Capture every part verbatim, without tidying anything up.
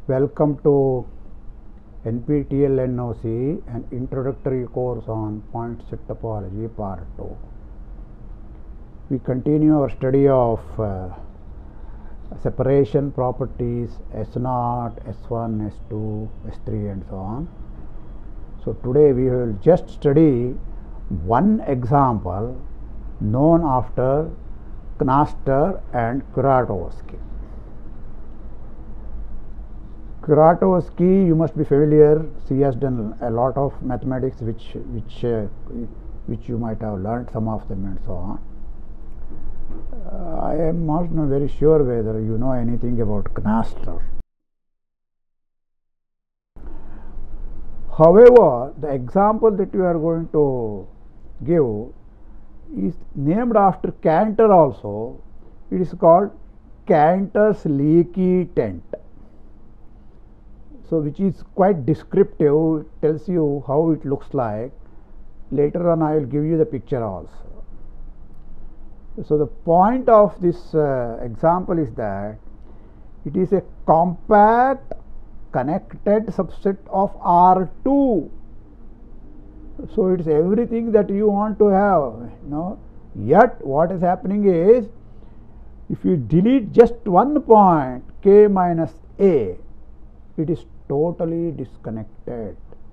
Welcome to N P T E L N O C, an introductory course on point set topology part two. We continue our study of uh, separation properties S zero, S one, S two, S three and so on. So today we will just study one example known after Knaster and Kuratowski. Kuratowski, you must be familiar. She has done a lot of mathematics, which which uh, which you might have learned some of them and so on. Uh, I am not very sure whether you know anything about Knaster. However, the example that we are going to give is named after Cantor also. It is called Cantor's leaky tent. So which is quite descriptive, it tells you how it looks like. Later on I will give you the picture also. So the point of this uh, example is that it is a compact connected subset of R two. So it is everything that you want to have, you know. Yet what is happening is, if you delete just one point k minus a, it is totally disconnected.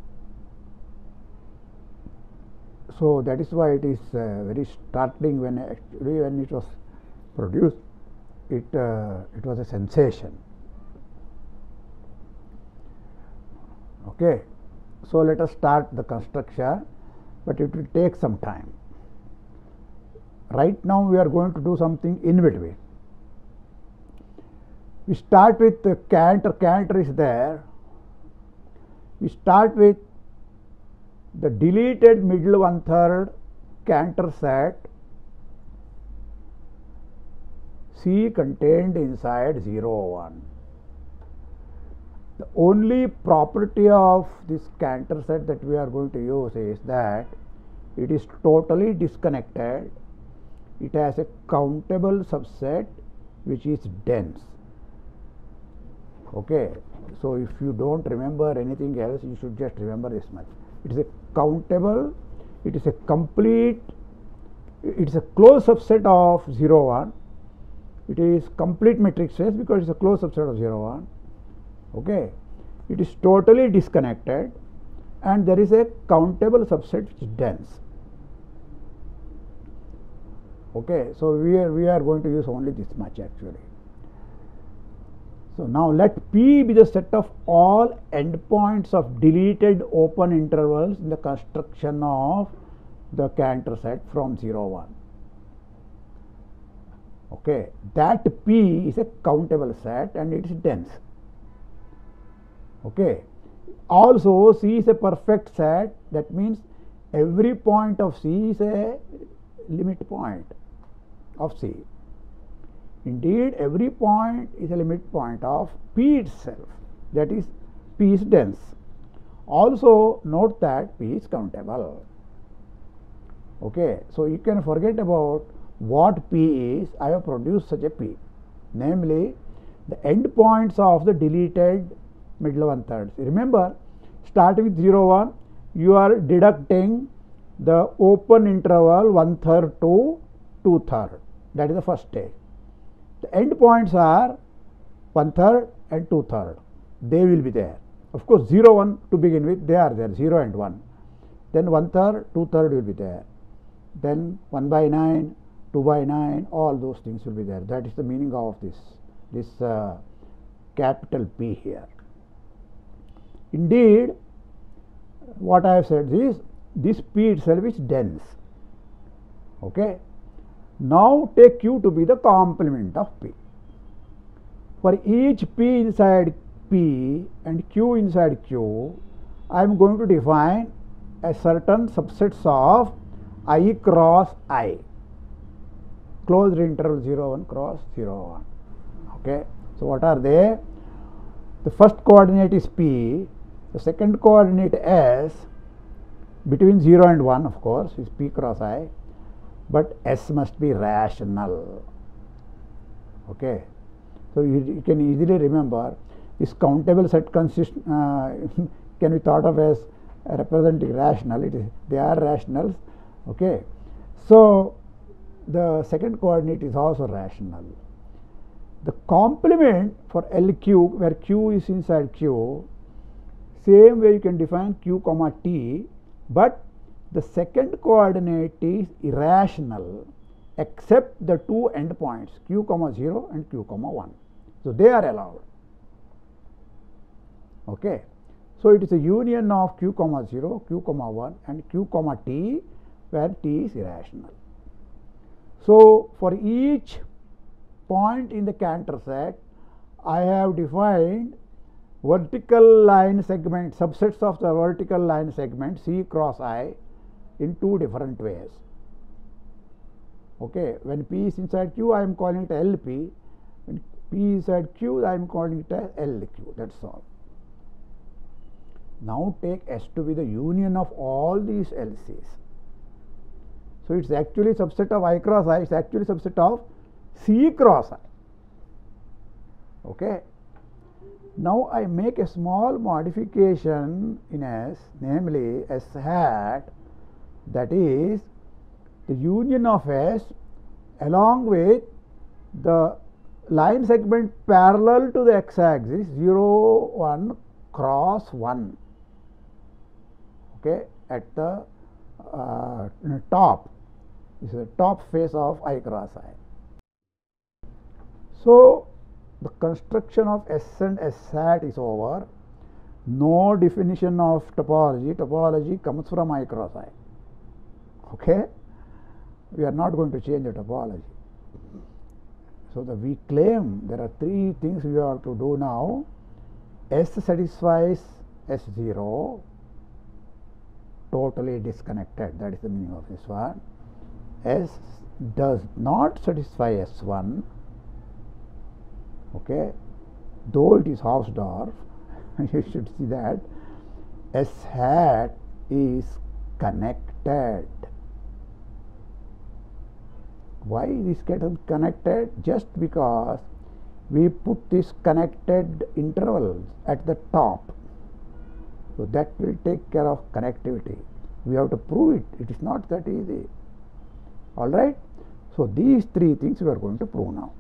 So that is why it is uh, very startling. When actually when it was produced, it uh, it was a sensation. Okay, so let us start the construction, but it will take some time. Right now we are going to do something in between. We start with the Cantor. Cantor is there. We start with the deleted middle one third Cantor set C contained inside zero one. The only property of this Cantor set that we are going to use is that it is totally disconnected. It has a countable subset which is dense. Okay, so if you don't remember anything else, you should just remember this much. It is a countable, it is a complete, it is a closed subset of zero one. It is complete metric space because it is a closed subset of zero one. Okay, it is totally disconnected and there is a countable subset which is dense. Okay, so we are, we are going to use only this much actually. So now let P be the set of all endpoints of deleted open intervals in the construction of the Cantor set from zero one. Okay, that P is a countable set and it is dense. Okay, also C is a perfect set. That means every point of C is a limit point of C. Indeed, every point is a limit point of P itself, that is, P is dense. Also note that P is countable. Okay, so you can forget about what P is. I have produced such a P, namely the endpoints of the deleted middle one thirds. Remember, starting with zero one, you are deducting the open interval one third to two third. That is the first stage. The endpoints are one third and two third. They will be there. Of course, zero, one to begin with, they are there, zero and one. Then one third, two third will be there. Then one by nine, two by nine, all those things will be there. That is the meaning of this, this uh, capital P here. Indeed, what I have said is, this P itself is dense. Okay. Now take Q to be the complement of P. For each P inside P and Q inside Q, I am going to define a certain subsets of I cross I, closed interval zero one cross zero one. Okay. So what are they? The first coordinate is P, the second coordinate S, between zero and one of course is P cross I. But S must be rational. Okay, so you, you can easily remember this countable set consists uh, can be thought of as representing rational. It is, they are rationals. Okay, so the second coordinate is also rational. The complement for L Q, where Q is inside Q, same way you can define Q comma T, but the second coordinate is irrational except the two endpoints Q comma zero and Q comma one. So they are allowed. Okay, so it is a union of Q comma zero, Q comma one and Q comma T, where T is irrational. So for each point in the Cantor set, I have defined vertical line segment, subsets of the vertical line segment C cross I in two different ways. Okay, when P is inside Q, I am calling it L P. When P is inside Q, I am calling it as L Q. That's all. Now take S to be the union of all these L Cs. So it's actually subset of I cross I. It's actually subset of C cross I. Okay. Now I make a small modification in S, namely S hat, that is the union of S along with the line segment parallel to the x-axis zero, one cross one. Okay, at the uh, top. This is the top face of I cross I. So the construction of S and S hat is over. No definition of topology. Topology comes from I cross I. Okay, we are not going to change the topology. So the we claim there are three things we have to do now. S satisfies S zero, totally disconnected. That is the meaning of this one. S does not satisfy S one. Okay, though it is Hausdorff, you should see that S hat is connected. Why this gets connected? Just because we put this connected intervals at the top. So that will take care of connectivity. We have to prove it. It is not that easy. All right. So these three things we are going to prove now.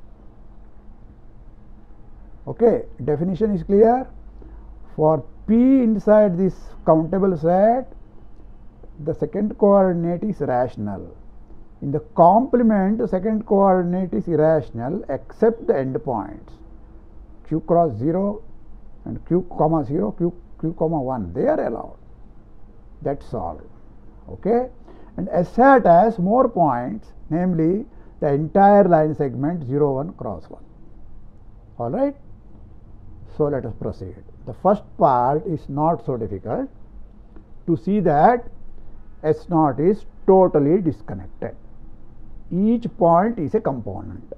Okay, definition is clear. For P inside this countable set, the second coordinate is rational. In the complement, the second coordinate is irrational except the endpoints Q cross zero and Q comma zero, Q, Q comma one. They are allowed. That's all. Okay, and S hat has more points, namely the entire line segment zero, one cross one. All right. So let us proceed. The first part is not so difficult. To see that S naught is totally disconnected. Each point is a component.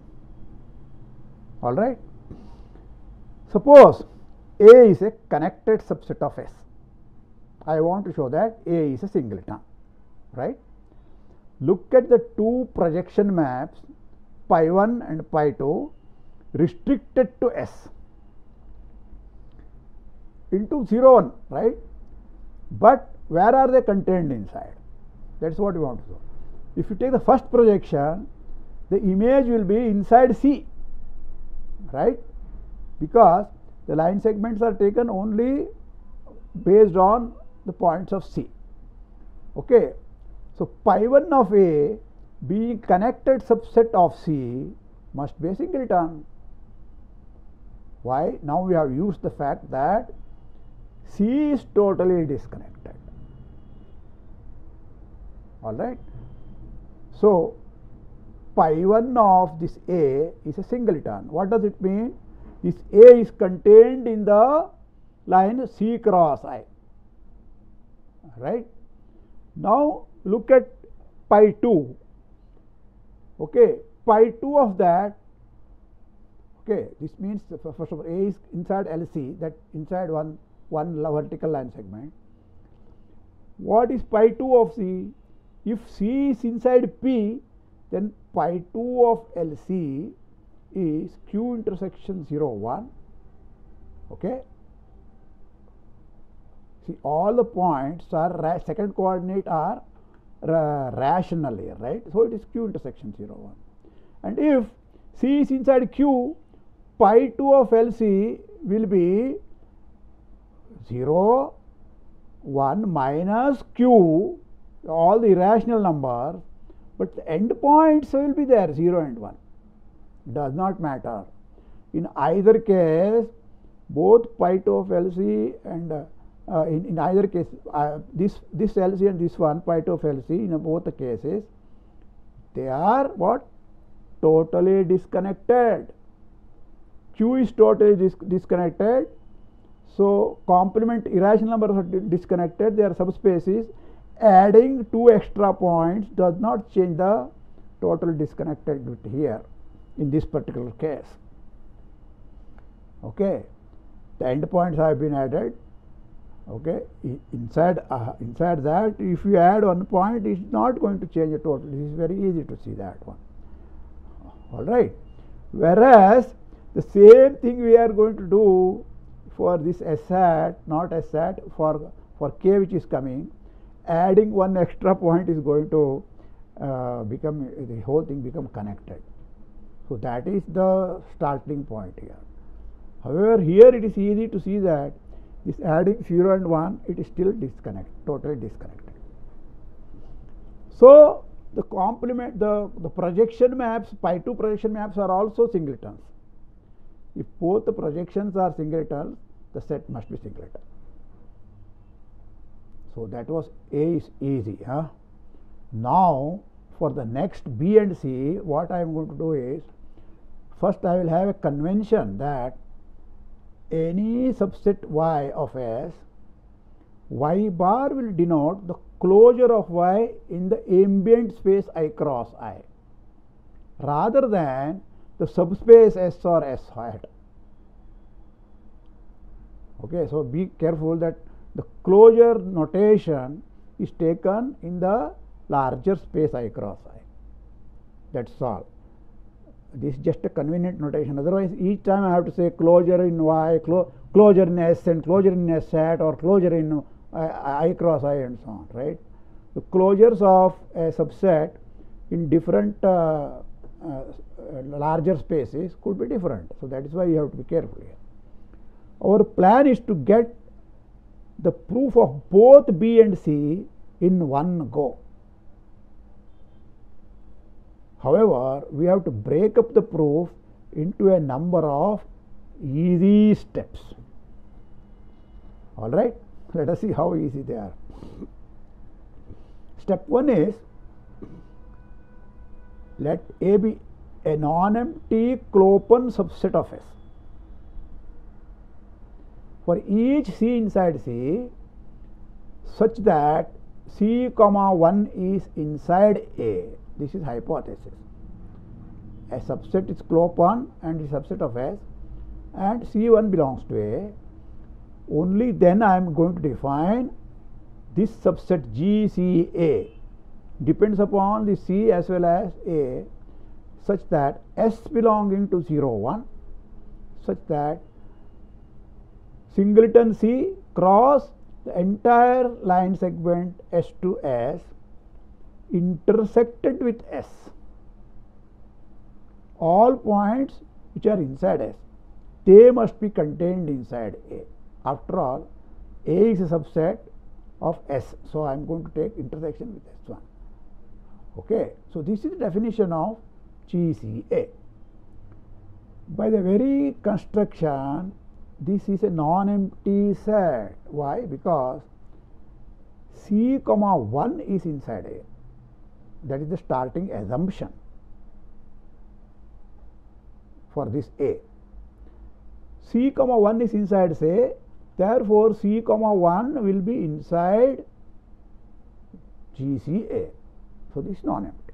All right. Suppose A is a connected subset of S. I want to show that A is a singleton. Right. Look at the two projection maps, pi one and pi two, restricted to S into zero, one, right? But where are they contained inside? That's what we want to know. If you take the first projection, the image will be inside C, right? Because the line segments are taken only based on the points of C. Okay, so pi one of A being connected subset of C must be a singleton. Why? Now we have used the fact that C is totally disconnected. All right. So pi one of this A is a singleton. What does it mean? This A is contained in the line C cross I. Right. Now look at pi two. Okay, pi two of that. Okay, this means first of all A is inside L C, that inside one one vertical line segment. What is pi two of C? If C is inside P, then pi two of L C is Q intersection zero, one Okay. See, all the points are ra second coordinate are ra rational here, right? So it is Q intersection zero one. And if C is inside Q, pi two of L C will be zero, one minus Q, all the irrational numbers, but the end points will be there, zero and one. Does not matter. In either case, both pi two of L C and uh, uh, in, in either case, uh, this, this L C and this one, pi two of L C, in both the cases, they are what? Totally disconnected. Q is totally dis disconnected. So complement irrational numbers are disconnected. They are subspaces. Adding two extra points does not change the total disconnected here in this particular case. Okay, the endpoints have been added. Okay, inside uh, inside that, if you add one point, it's not going to change the total. It is very easy to see that one. All right. Whereas the same thing we are going to do for this S hat, not S hat, for for K which is coming, adding one extra point is going to uh, become, the whole thing become connected. So that is the starting point here. However, here it is easy to see that this adding zero and one, it is still disconnected, totally disconnected. So the complement, the, the projection maps, pi two projection maps are also singletons. If both the projections are singletons, the set must be singleton. So that was A is easy. Huh? Now for the next B and C, what I am going to do is, first I will have a convention that any subset Y of S, Y bar will denote the closure of Y in the ambient space I cross I, rather than the subspace S or S hat. Okay, so be careful that the closure notation is taken in the larger space I cross I. That's all. This is just a convenient notation. Otherwise, each time I have to say closure in Y, clo closure in S, and closure in S hat, or closure in I, I cross I, and so on, right? The closures of a subset in different uh, uh, larger spaces could be different. So that is why you have to be careful here. Our plan is to get the proof of both B and C in one go. However, we have to break up the proof into a number of easy steps. All right, let us see how easy they are. Step one is, let A be a non-empty Klopen subset of S. For each C inside C, such that C comma one is inside A. This is hypothesis. A subset is Klopen and the subset of S, and C one belongs to A. Only then I am going to define this subset G C A depends upon the C as well as A, such that S belonging to zero one, such that singleton C cross the entire line segment S to S intersected with S. All points which are inside S, they must be contained inside A. After all, A is a subset of S, so I am going to take intersection with S one. Okay, so this is the definition of G C A. By the very construction, this is a non-empty set. Why? Because C comma one is inside A. That is the starting assumption for this A. C comma one is inside say, therefore C comma one will be inside G C A. So this is non-empty.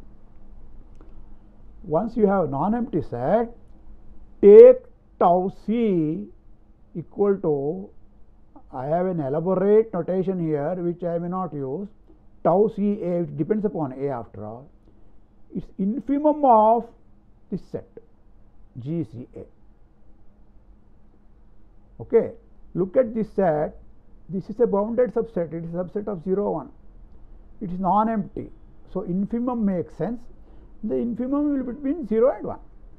Once you have non-empty set, take tau C equal to, I have an elaborate notation here which I may not use, tau C A, which depends upon A after all, is infimum of this set G C A. Okay, look at this set. This is a bounded subset. It is a subset of zero, one. It is non-empty. So infimum makes sense. The infimum will be between zero and one.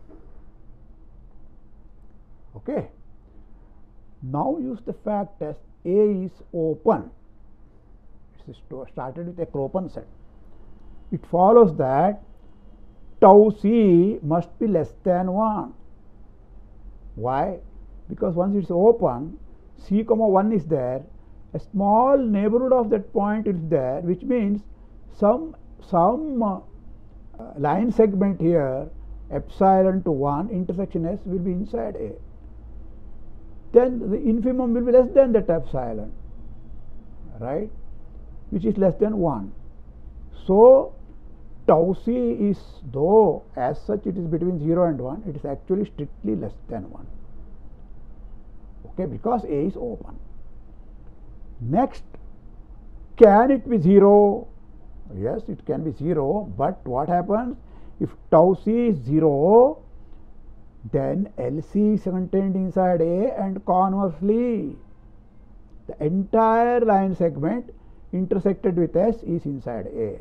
Okay. Now use the fact test. A is open. It is started with a Kropan set. It follows that tau c must be less than one. Why? Because once it is open, c comma one is there, a small neighborhood of that point is there, which means some some uh, line segment here, epsilon to one intersection s will be inside A. Then the infimum will be less than that epsilon, right, which is less than one. So tau c is, though as such it is between zero and one, it is actually strictly less than one. Okay, because A is open. Next, can it be zero? Yes, it can be zero, but what happens if tau c is zero? Then L C is contained inside A, and conversely, the entire line segment intersected with S is inside A.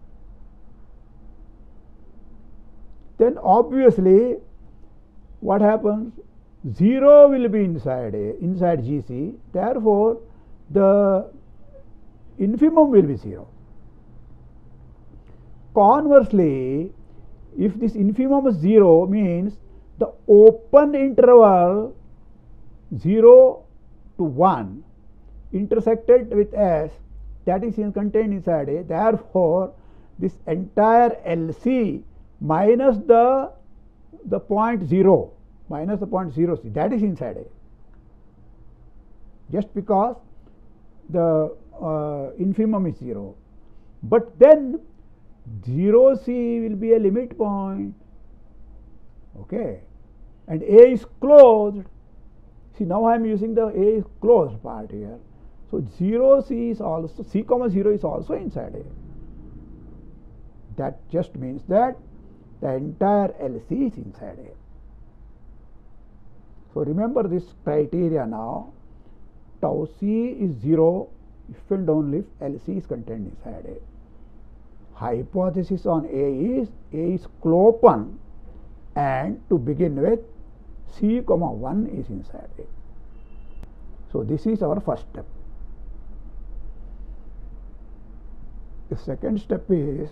Then obviously, what happens? zero will be inside A, inside G C. Therefore, the infimum will be zero. Conversely, if this infimum is zero, means the open interval zero to one intersected with S, that is contained inside A. Therefore, this entire L C minus the the point zero minus the point zero c, that is inside A. Just because the uh, infimum is zero. But then zero c will be a limit point. Okay, and A is closed. See, now I am using the A is closed part here. So zero c is also, c comma zero is also inside A. That just means that the entire L C is inside A. So remember this criteria now. Tau c is zero if and only if L C is contained inside A. Hypothesis on A is A is Klopan, and to begin with, c comma one is inside A. So this is our first step. The second step is,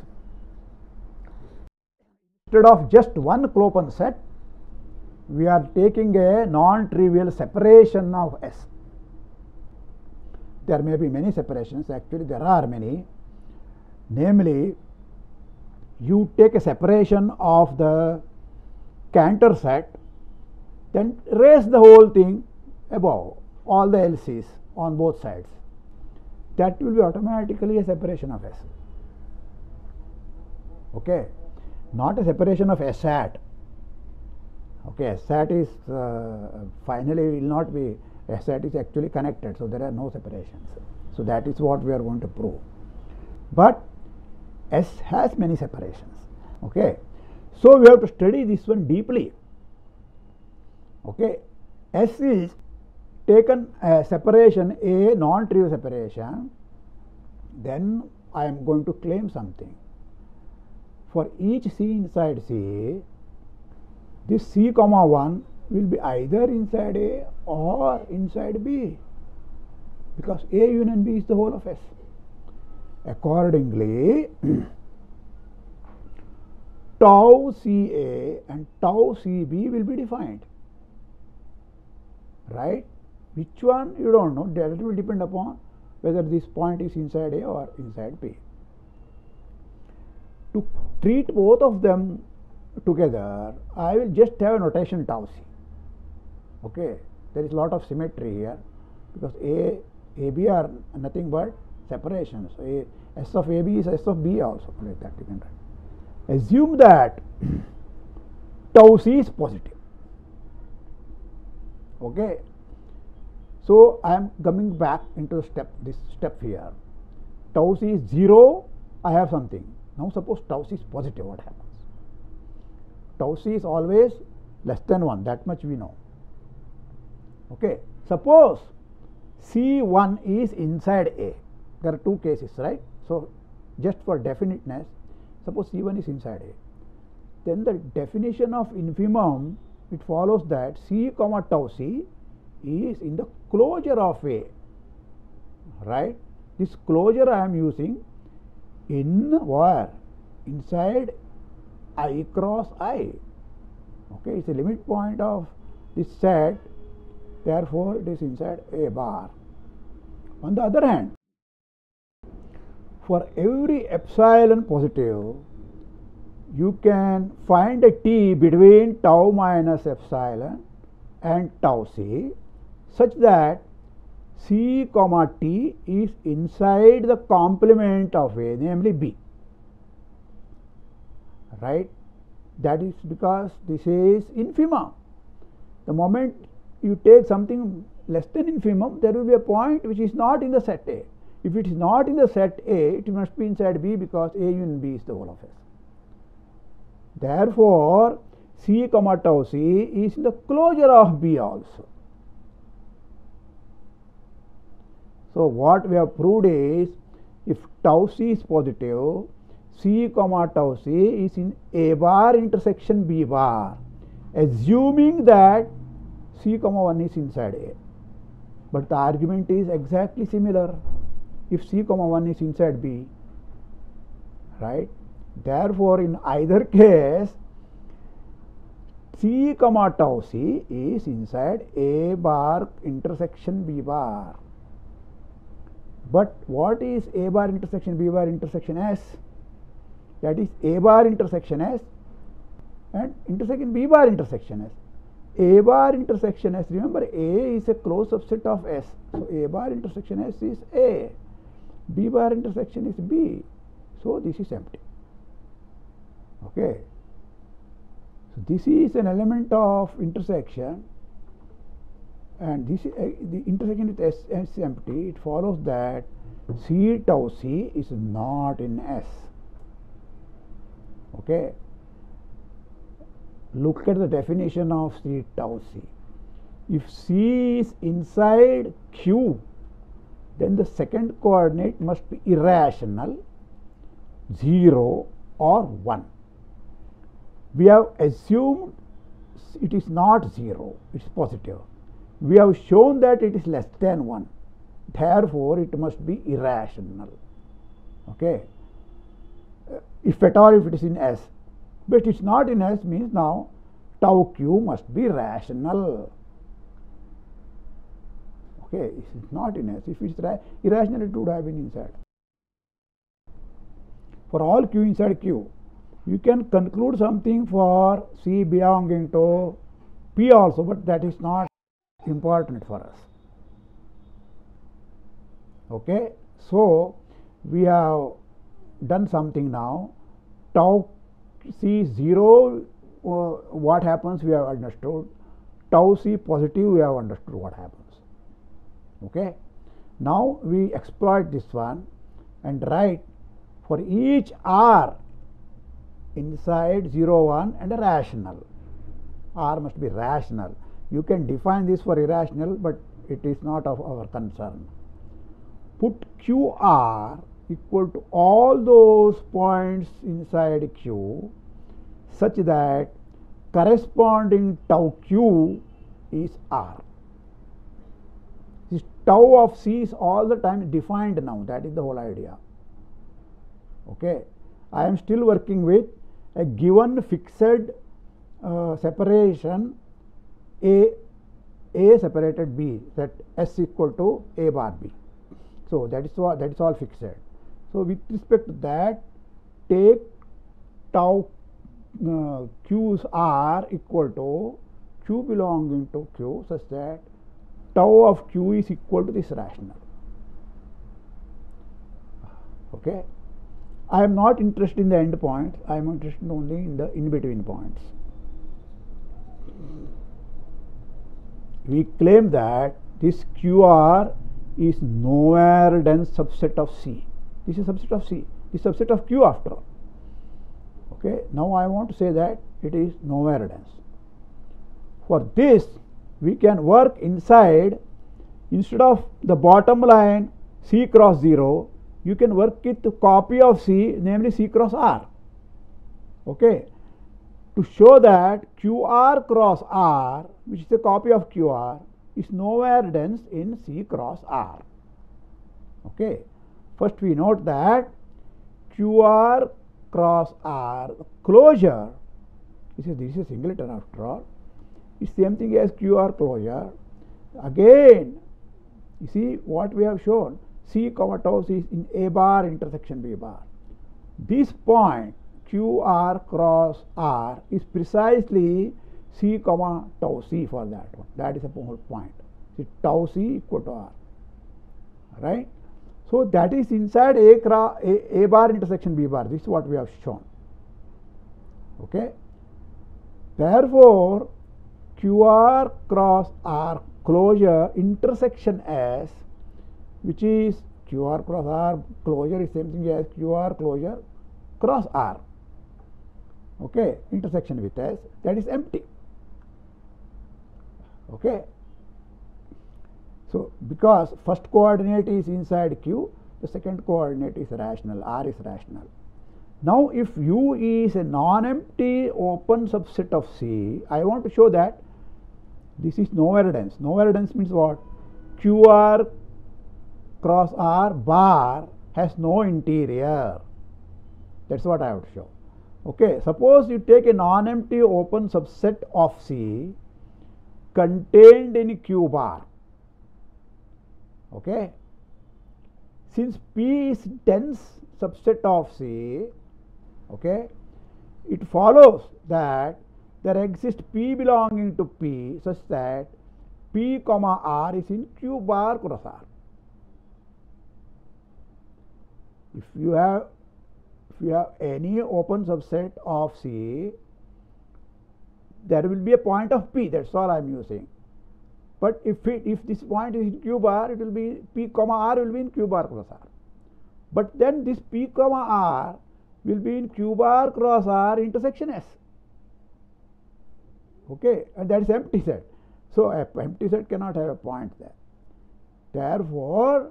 instead of just one Klopan set, we are taking a non-trivial separation of S. There may be many separations, actually there are many. Namely, you take a separation of the Cantor set, then raise the whole thing above, all the L Cs on both sides. That will be automatically a separation of S. Okay, not a separation of S hat. Okay, S hat is uh, finally will not be, S hat is actually connected, so there are no separations. So that is what we are going to prove. But S has many separations. Okay, so we have to study this one deeply. Okay, S is taken a separation, a non-trivial separation, then I am going to claim something. For each C inside C, this C comma one will be either inside A or inside B, because A union B is the whole of S. Accordingly, tau C A and tau C B will be defined, right? Which one you don't know, that will depend upon whether this point is inside A or inside B. To treat both of them together, I will just have a notation tau C. Okay, there is a lot of symmetry here, because A, A B are nothing but separations. So A, S of A B is S of B also, like that you can write. Assume that tau C is positive. Okay, so I am coming back into step this step here. Tau C is zero, I have something. Now suppose tau C is positive, what happens? Tau C is always less than one, that much we know. Okay, suppose C one is inside A. There are two cases, right? So just for definiteness, suppose C one is inside A. Then the definition of infimum, it follows that C comma tau C is in the closure of A, right? This closure I am using in where? Inside I cross I. Okay, it's a limit point of this set, therefore it is inside A bar. On the other hand, for every epsilon positive, you can find a t between tau minus epsilon and tau c such that C comma t is inside the complement of A, namely B, right? That is because this is infimum. The moment you take something less than infimum, there will be a point which is not in the set A. If it is not in the set A, it must be inside B, because A union B is the whole of S. Therefore, C comma tau C is in the closure of B also. So what we have proved is, if tau C is positive, C comma tau C is in A bar intersection B bar, assuming that C comma one is inside A. But the argument is exactly similar if C comma one is inside B, right? Therefore, in either case, C comma tau C is inside A bar intersection B bar. But what is A bar intersection B bar intersection S? That is A bar intersection S and intersection B bar intersection S. A bar intersection S, remember A is a closed subset of S. So A bar intersection S is A. B bar intersection is B. So this is empty. Okay. So this is an element of intersection, and this is, uh, the intersection with S is empty. It follows that C tau C is not in S. Okay. Look at the definition of C tau C. If C is inside Q, then the second coordinate must be irrational, zero or one. We have assumed it is not zero, it is positive. We have shown that it is less than one. Therefore, it must be irrational. Okay. If at all, if it is in S. But it is not in S means now tau Q must be rational. Okay, it is not in S. If it is irrational, it would have been inside. For all Q inside Q, you can conclude something for C belonging to P also, but that is not important for us. Okay, so we have done something now. Tau C zero, uh, what happens we have understood. Tau C positive, we have understood what happens. Okay, now we exploit this one and write for each R inside zero one and a rational. R must be rational. You can define this for irrational, but it is not of our concern. Put Q R equal to all those points inside Q such that corresponding tau Q is R. This tau of C is all the time defined now. That is the whole idea. Okay, I am still working with a given fixed uh, separation A, A separated B, that S equal to A bar B. So that is what, that is all fixed. So with respect to that, take tau uh, Q's R equal to Q belonging to Q such that tau of Q is equal to this rational. Okay. I am not interested in the end points. I am interested only in the in-between points. We claim that this Q R is nowhere dense subset of C. This is subset of C. This is subset of Q after all. Okay. Now I want to say that it is nowhere dense. For this, we can work inside, instead of the bottom line C cross zero, you can work with the copy of C, namely C cross R. Okay. To show that Q R cross R, which is a copy of Q R, is nowhere dense in C cross R. Okay. First we note that Q R cross R closure, this is, this is a singleton after all, is same thing as Q R closure. Again, you see what we have shown, C comma tau C is in A bar intersection B bar. This point Q R cross R is precisely C comma tau C for that one. That is the whole point. See, tau C equal to R. Right? So that is inside A, A, A bar intersection B bar. This is what we have shown. Okay. Therefore, Q R cross R closure intersection S, which is Q R cross R closure is same thing as Q R closure cross R. Okay, intersection with S, that is empty. Okay. So because first coordinate is inside Q, the second coordinate is rational, R is rational. Now if U is a non-empty open subset of C, I want to show that this is nowhere dense. Nowhere dense means what? Q R cross R bar has no interior. That's what I have to show. Okay, suppose you take a non-empty open subset of C contained in Q bar. Okay, since P is dense subset of C, okay, it follows that there exists P belonging to P such that P comma R is in Q bar cross R. If you have if you have any open subset of C, there will be a point of P. That's all I am using. But if it, if this point is in Q bar, it will be P comma R will be in Q bar cross R. But then this P comma R will be in Q bar cross R intersection S. Okay, and that is empty set. So a empty set cannot have a point there. Therefore,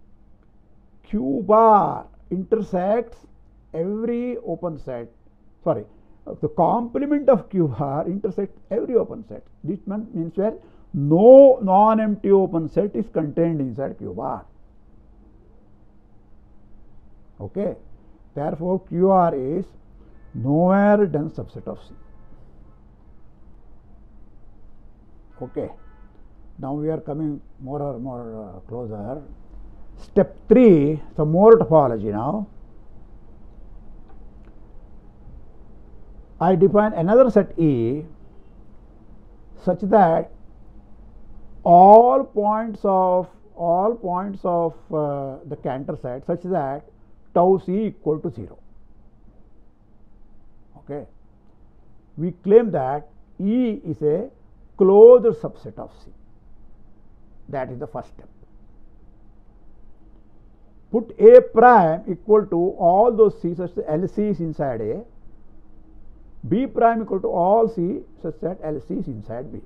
Q bar intersects every open set. Sorry, the complement of Q bar intersects every open set. This means where no non-empty open set is contained inside Q bar. Okay. Therefore, Q R is nowhere dense subset of C. Okay. Now we are coming more or more uh, closer. Step three, some more topology now. I define another set E such that all points of all points of uh, the Cantor set such that tau C equal to zero. Okay. We claim that E is a closed subset of C. That is the first step. Put A prime equal to all those C such that L C is inside A, B prime equal to all C such that L C is inside B.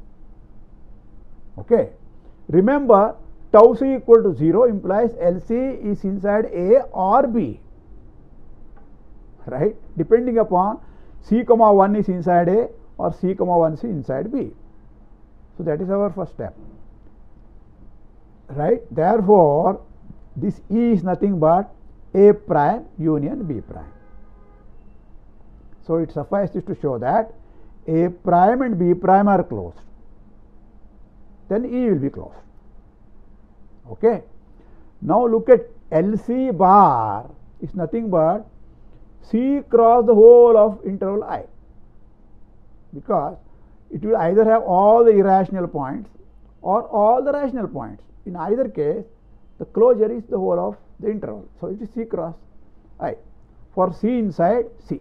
Okay. Remember, tau C equal to zero implies L C is inside A or B, right? Depending upon C comma one is inside A or C comma one is inside B. So that is our first step, right? Therefore, this E is nothing but A prime union B prime. So it suffices to show that A prime and B prime are closed. Then E will be closed. Okay. Now look at L C bar is nothing but C cross the whole of interval I, because it will either have all the irrational points or all the rational points. In either case, the closure is the whole of the interval. So it is C cross I for C inside C.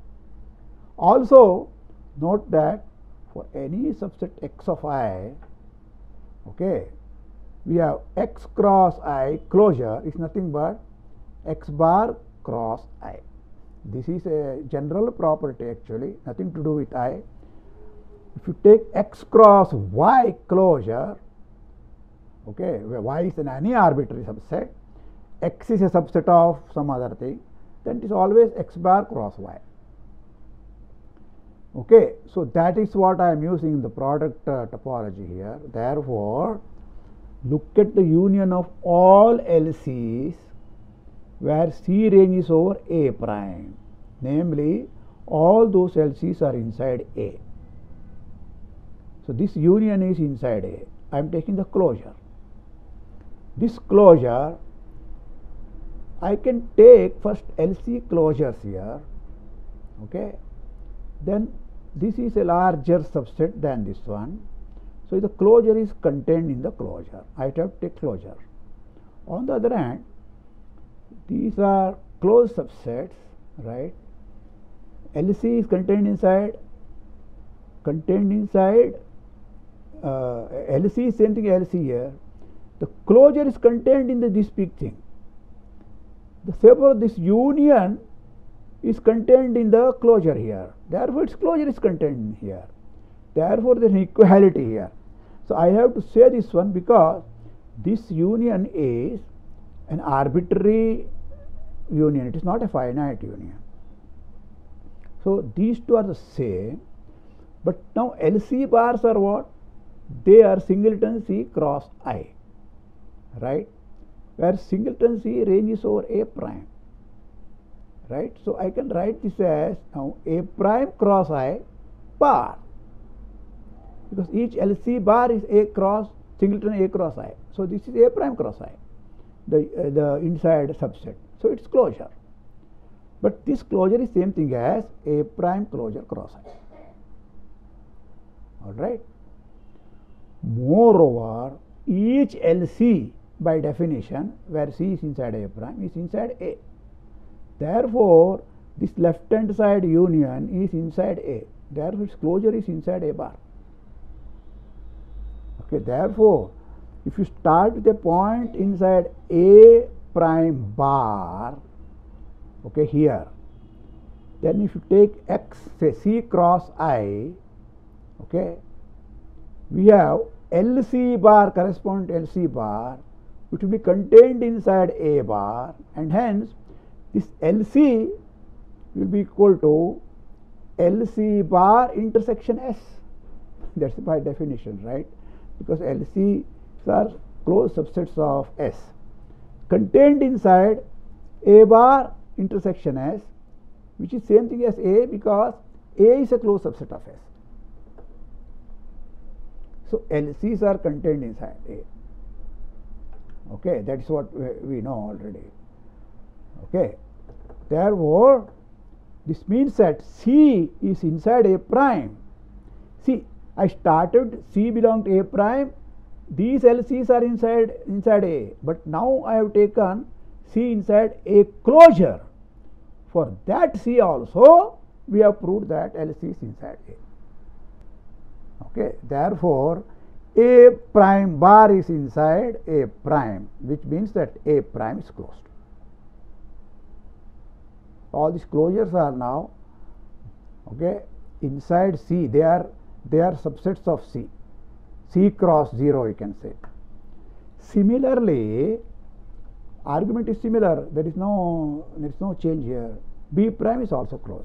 Also note that for any subset X of I, okay, we have X cross I closure is nothing but X bar cross I. This is a general property actually, nothing to do with I. if you take X cross Y closure, okay, where Y is an any arbitrary subset, X is a subset of some other thing, then it is always X bar cross Y. Okay, so that is what I am using in the product uh, topology here. Therefore, look at the union of all L Cs where C ranges over A prime, namely all those L Cs are inside A. So this union is inside A. I am taking the closure. This closure, I can take first L C closures here, okay, then this is a larger subset than this one, so the closure is contained in the closure. I have to take closure. On the other hand, these are closed subsets, right? L C is contained inside, contained inside, uh, L C is same thing L C here. The closure is contained in the, this big thing. Therefore, this union is contained in the closure here. Therefore, its closure is contained here. Therefore, there is an equality here. So, I have to say this one because this union is an arbitrary union. It is not a finite union. So, these two are the same. But now, L C bars are what? They are singleton C cross I, right? Where singleton C ranges over A prime, right? So I can write this as now A prime cross I bar, because each L C bar is A cross singleton A cross I. So this is A prime cross I, the uh, the inside subset. So its closure. But this closure is same thing as A prime closure cross I. All right. Moreover, each L C by definition, where C is inside A prime, is inside A. Therefore, this left hand side union is inside A. Therefore, its closure is inside A bar. Okay. Therefore, if you start with a point inside A prime bar, okay, here, then if you take X, say C cross I, okay, we have L C bar corresponding to L C bar, which will be contained inside A bar, and hence this L C will be equal to L C bar intersection S. That's by definition, right? Because L Cs are closed subsets of S, contained inside A bar intersection S, which is same thing as A, because A is a closed subset of S. So L Cs are contained inside A. Okay, that is what we know already. Okay, therefore, this means that C is inside A prime. See, I started C belong to A prime. These L Cs are inside inside A, but now I have taken C inside A closure. For that C also, we have proved that L C is inside A. Okay, therefore, A prime bar is inside A prime, which means that A prime is closed. All these closures are now, okay, inside C. They are they are subsets of C. C cross zero, you can say. Similarly, argument is similar. There is no there is no change here. B prime is also closed.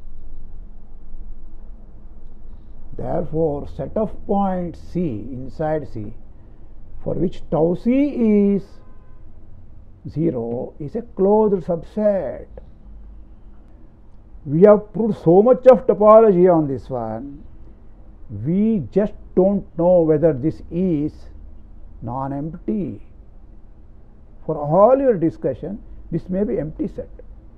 Therefore, set of points C inside C, for which tau C is zero, is a closed subset. We have proved so much of topology on this one. We just don't know whether this is non-empty. For all your discussion, this may be empty set.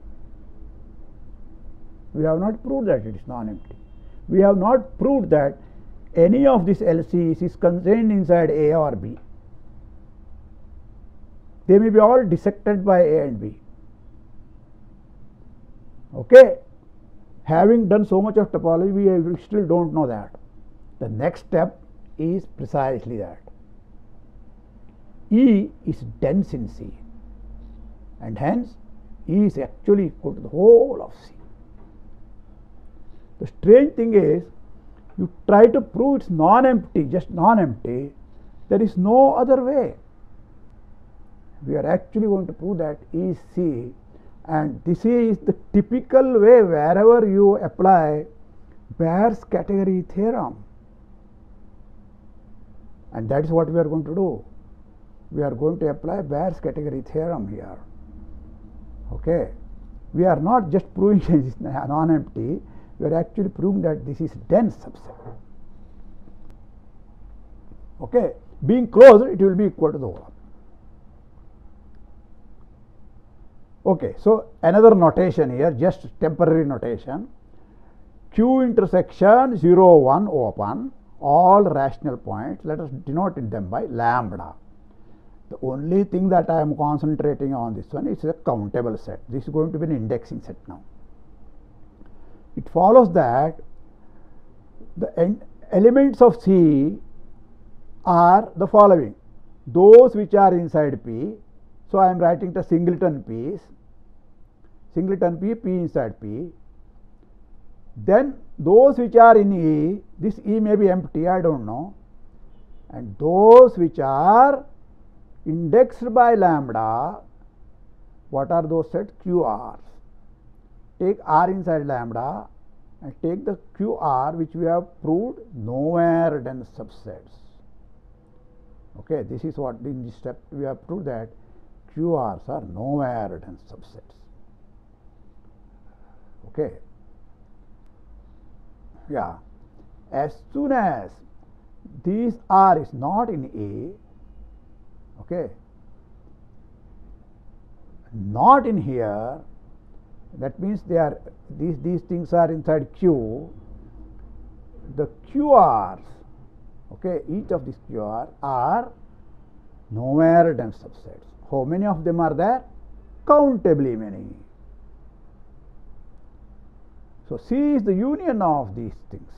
We have not proved that it is non-empty. We have not proved that any of these L Cs is contained inside A or B. They may be all dissected by A and B. Okay. Having done so much of topology, we still don't know that. The next step is precisely that. E is dense in C, and hence E is actually equal to the whole of C. The strange thing is, you try to prove it's non-empty, just non-empty, there is no other way. We are actually going to prove that E is C, and this is the typical way wherever you apply Bayes category theorem, and that is what we are going to do. We are going to apply Bayes category theorem here. Okay, we are not just proving it is non-empty, we are actually proving that this is dense subset. Okay, being closed, it will be equal to the overlap. Okay, so another notation here, just temporary notation. Q intersection zero, one open, all rational points, let us denote them by lambda. The only thing that I am concentrating on this one is a countable set. This is going to be an indexing set now. It follows that the elements of C are the following: those which are inside P. So I am writing the singleton P's, singleton P, P inside P. Then those which are in E, this E may be empty, I don't know, and those which are indexed by lambda, what are those sets? Q R's. Take R inside lambda and take the Q R, which we have proved nowhere dense subsets. Okay, this is what in this step we have proved that Q R's are nowhere dense subsets. Okay. Yeah. As soon as this R is not in A, okay, not in here, that means they are these these things are inside Q. The Q R's, okay, each of these Q R are nowhere dense subsets. How many of them are there? Countably many. So C is the union of these things.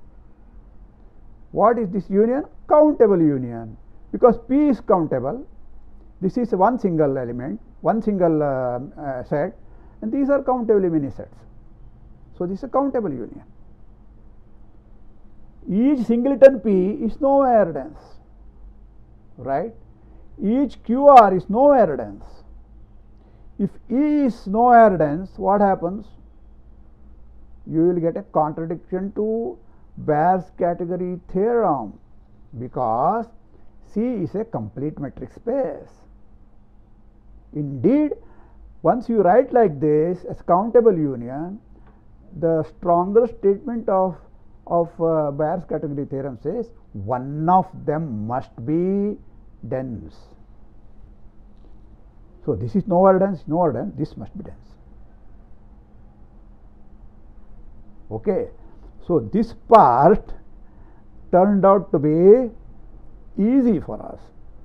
What is this union? Countable union. Because P is countable, this is one single element, one single uh, uh, set, and these are countably many sets. So this is a countable union. Each singleton P is nowhere dense, right? Each Q R is nowhere dense. If E is nowhere dense, what happens? You will get a contradiction to Bayes category theorem, because C is a complete metric space. Indeed, once you write like this as countable union, the stronger statement of of uh, Bayes category theorem says one of them must be dense. So this is nowhere dense, nowhere dense, this must be dense. Okay, so this part turned out to be easy for us,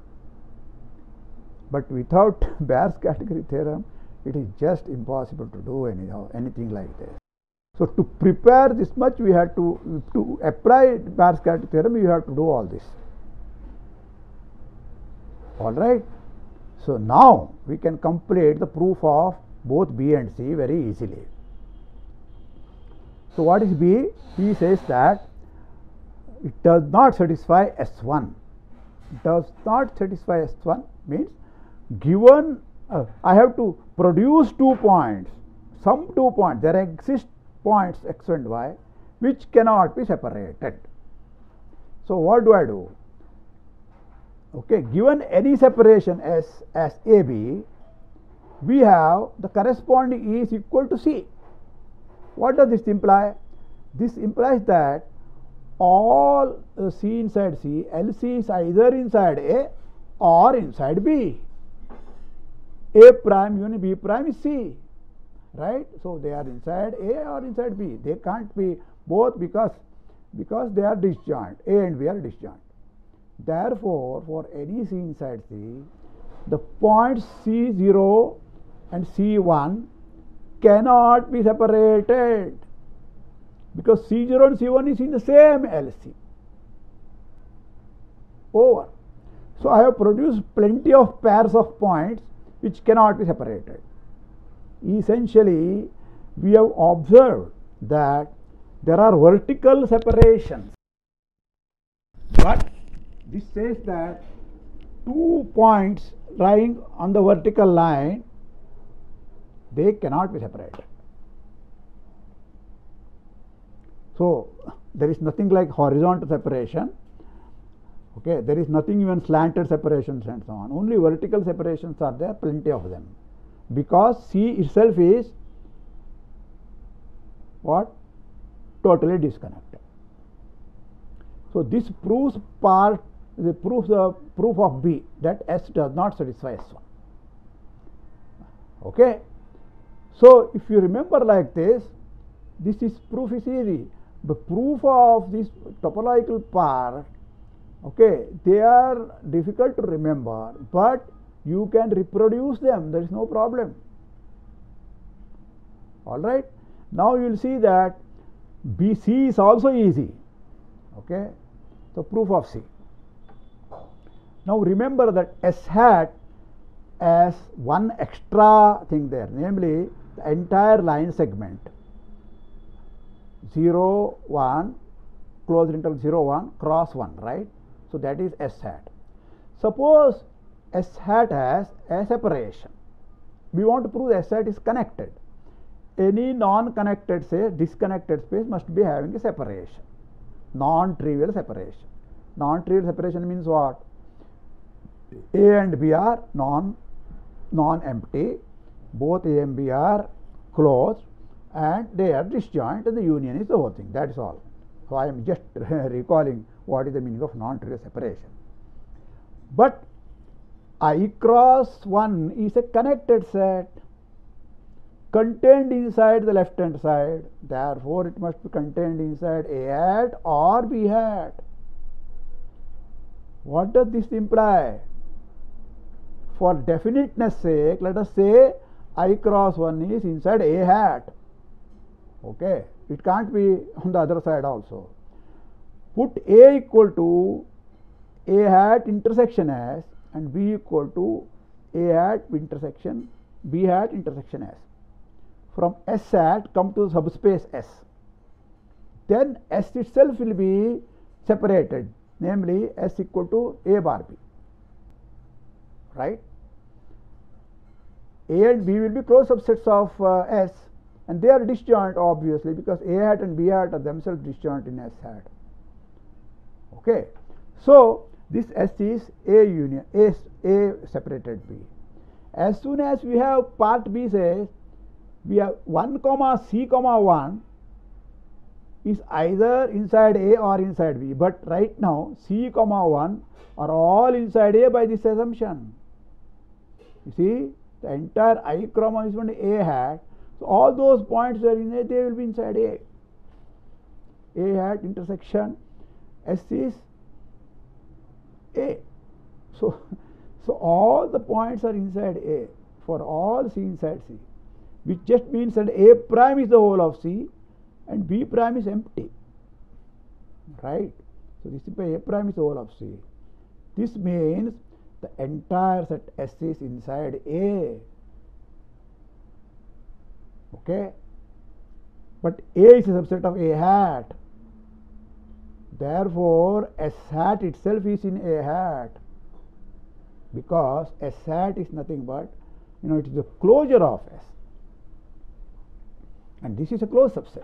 but without Bayes category theorem, it is just impossible to do anyhow, anything like this. So to prepare this much, we had to to apply Bayes category theorem, you have to do all this. All right. So now we can complete the proof of both B and C very easily. So what is B? B says that it does not satisfy S one. Does not satisfy S one means given uh, I have to produce two points, some two points, there exist points X and Y which cannot be separated. So what do I do? Okay, given any separation S as A B, we have the corresponding E is equal to C. What does this imply? This implies that all uh, C inside C, L C is either inside A or inside B. A prime union B prime is C, right? So they are inside A or inside B. They can't be both because because they are disjoint. A and B are disjoint. Therefore, for any C inside C, the points C zero and C one cannot be separated, because C zero and C one is in the same L C. Over. So I have produced plenty of pairs of points which cannot be separated. Essentially, we have observed that there are vertical separations, but this says that two points lying on the vertical line, they cannot be separated. So there is nothing like horizontal separation. Okay, there is nothing even slanted separations and so on. Only vertical separations are there, plenty of them, because C itself is what? Totally disconnected. So this proves part, the proves the proof of B, that S does not satisfy S one. Okay. So if you remember like this, this is proof is easy. The proof of this topological part, okay, they are difficult to remember, but you can reproduce them, there is no problem. Alright. Now you will see that B C is also easy. Okay. So proof of C. Now remember that S hat has one extra thing there, namely the entire line segment zero one, closed interval zero one, cross one, right? So that is S hat. Suppose S hat has a separation. We want to prove S hat is connected. Any non-connected, say disconnected space, must be having a separation, non-trivial separation. Non-trivial separation means what? A and B are non non-empty, both A and B are closed, and they are disjoint, and the union is the whole thing. That is all. So I am just recalling what is the meaning of non-trivial separation. But I cross one is a connected set, contained inside the left hand side, therefore it must be contained inside A hat or B hat. What does this imply? For definiteness sake, let us say I cross one is inside A hat. Okay, it can't be on the other side also. Put A equal to A hat intersection S and B equal to A hat intersection B hat intersection S. From S hat come to subspace S. Then S itself will be separated, namely S equal to A bar B. Right? A and B will be closed subsets of uh, S, and they are disjoint obviously, because A hat and B hat are themselves disjoint in S hat. Okay. So this S is A union, A, A separated B. As soon as we have part B says, we have one comma C comma one is either inside A or inside B, but right now C comma one are all inside A by this assumption. You see, the entire I comma is A hat, so all those points are in A, they will be inside A. A hat intersection S is A. So, so all the points are inside A for all C inside C, which just means that A prime is the whole of C and B prime is empty. Right? So this is A prime is the whole of C. This means the entire set S is inside A. Okay? But A is a subset of A hat. Therefore, S hat itself is in A hat, because S hat is nothing but, you know, it is the closure of S, and this is a closed subset.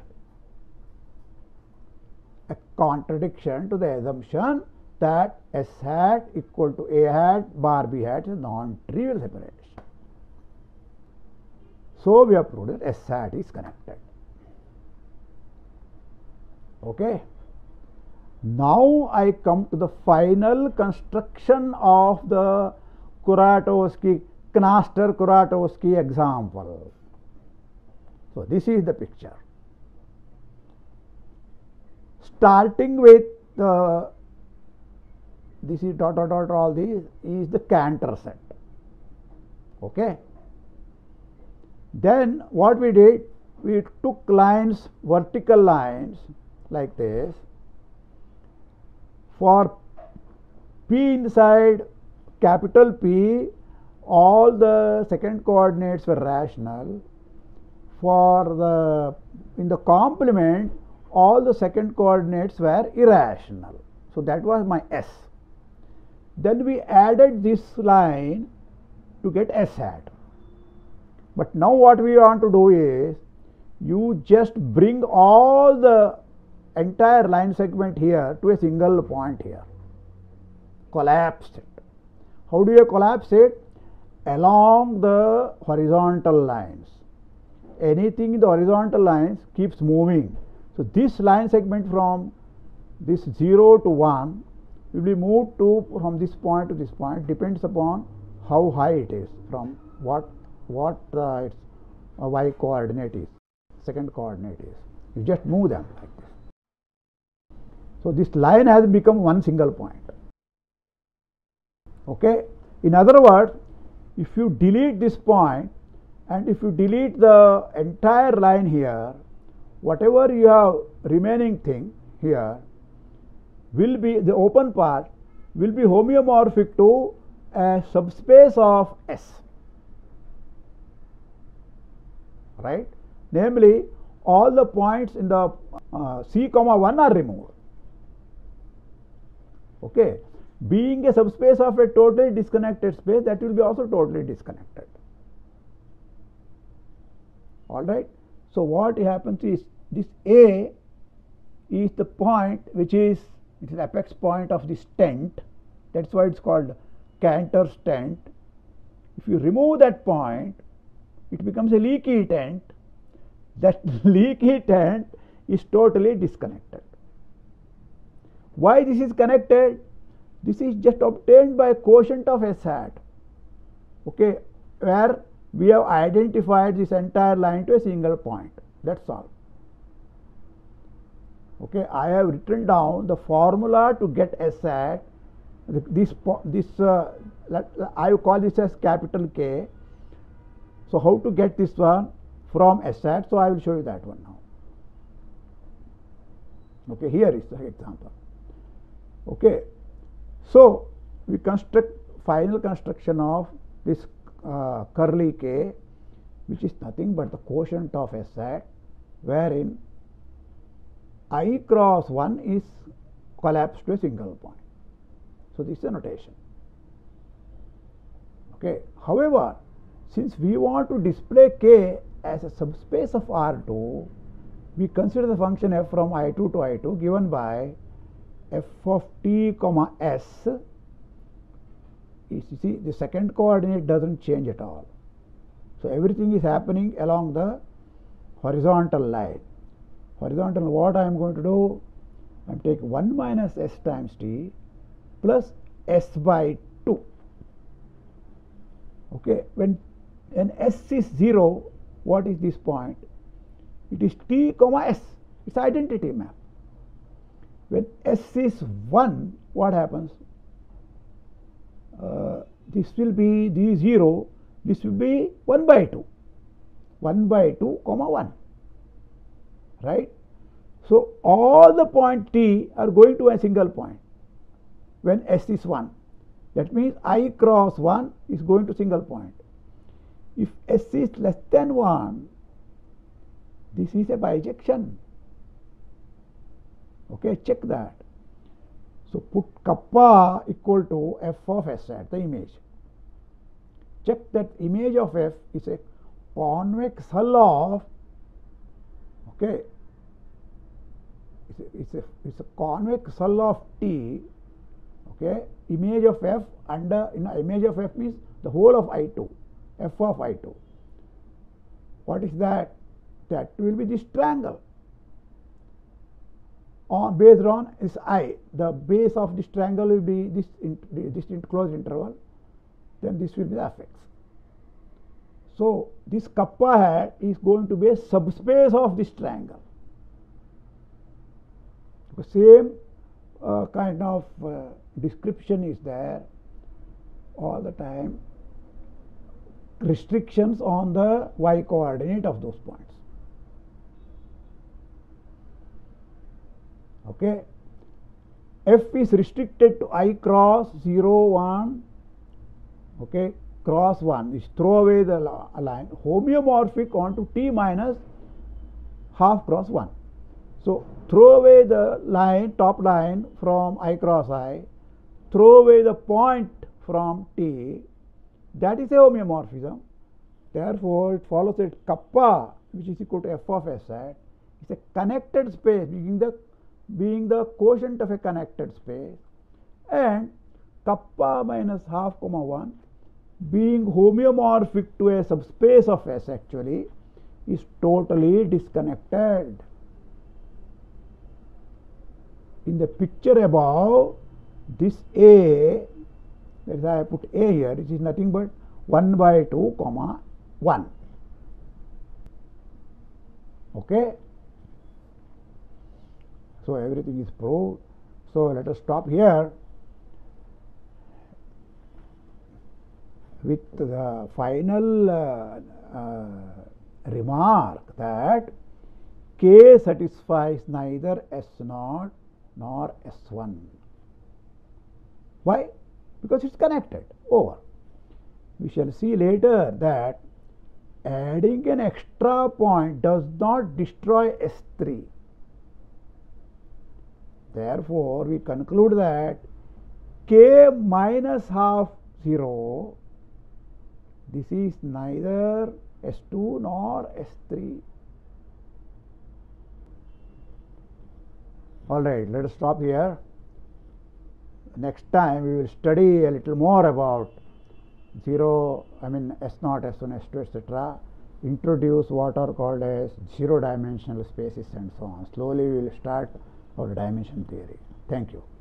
A contradiction to the assumption that S hat equal to A hat bar B hat is non-trivial separation. So we have proved that S hat is connected. Okay. Now I come to the final construction of the Kuratowski, Knaster-Kuratowski example. So this is the picture. Starting with the, this is dot dot dot all these is the Cantor set. Okay. Then what we did, we took lines, vertical lines like this. For P inside capital P, all the second coordinates were rational. For the in the complement, all the second coordinates were irrational. So that was my S. Then we added this line to get S hat. But now what we want to do is, you just bring all the entire line segment here to a single point here. Collapse it. How do you collapse it? Along the horizontal lines. Anything in the horizontal lines keeps moving. So this line segment from this zero to one will be moved to from this point to this point, depends upon how high it is, from what what uh, its uh, y coordinate is, second coordinate is. You just move them like this. So this line has become one single point. Okay. In other words, if you delete this point and if you delete the entire line here, whatever you have remaining thing here will be, the open part will be homeomorphic to a subspace of S, right? Namely, all the points in the uh, C comma one are removed. Okay. Being a subspace of a totally disconnected space, that will be also totally disconnected. All right. So what happens is, this A is the point which is, it is the apex point of this tent. That's why it's called Cantor's tent. If you remove that point, it becomes a leaky tent. That leaky tent is totally disconnected. Why this is connected? This is just obtained by quotient of S hat, okay, where we have identified this entire line to a single point. That's all. Okay, I have written down the formula to get S hat. This this uh, I call this as capital K. So how to get this one from S hat? So I will show you that one now. Okay, here is the example. Okay. So we construct final construction of this uh, curly K, which is nothing but the quotient of S hat, wherein I cross one is collapsed to a single point. So this is a notation. Okay. However, since we want to display K as a subspace of R two, we consider the function f from I two to I two given by f of t comma s. You see, the second coordinate doesn't change at all. So everything is happening along the horizontal line. Horizontal, what I am going to do? I am taking one minus s times t plus s by two. Okay, when when s is zero, what is this point? It is t comma s. It's identity map. When s is one, what happens? Uh, this will be the zero, this will be one by two. one by two comma one. Right? So all the point t are going to a single point when s is one. That means I cross one is going to single point. If s is less than one, this is a bijection. Okay, check that. So put kappa equal to f of s at the image. Check that image of f is a convex hull of, okay, it's a, it's a, it's a convex hull of t. Okay, image of f under, you know, image of f means the whole of I two, f of I two. What is that? That will be this triangle. On based on is I, the base of this triangle will be this in, this enclosed interval, then this will be the affix. So this kappa hat is going to be a subspace of this triangle. The same uh, kind of uh, description is there all the time. Restrictions on the y coordinate of those points. Okay, f is restricted to I cross zero, one, okay, cross one is throw away the line, homeomorphic onto t minus half cross one. So throw away the line, top line from I cross I, throw away the point from T, that is a homeomorphism. Therefore, it follows that kappa, which is equal to f of s hat, is a connected space, being the being the quotient of a connected space, and kappa minus half comma one being homeomorphic to a subspace of S actually is totally disconnected. In the picture above, this A, that is I put A here, which is nothing but one by two comma one. Okay. So everything is proved. So let us stop here with the final uh, uh, remark that K satisfies neither S zero nor S one. Why? Because it is connected. Over. We shall see later that adding an extra point does not destroy S three. Therefore, we conclude that K minus half zero, this is neither S two nor S three. All right, let us stop here. Next time we will study a little more about zero, I mean S zero, S one, S two, et cetera. Introduce what are called as zero dimensional spaces and so on. Slowly we will start our dimension theory. Thank you.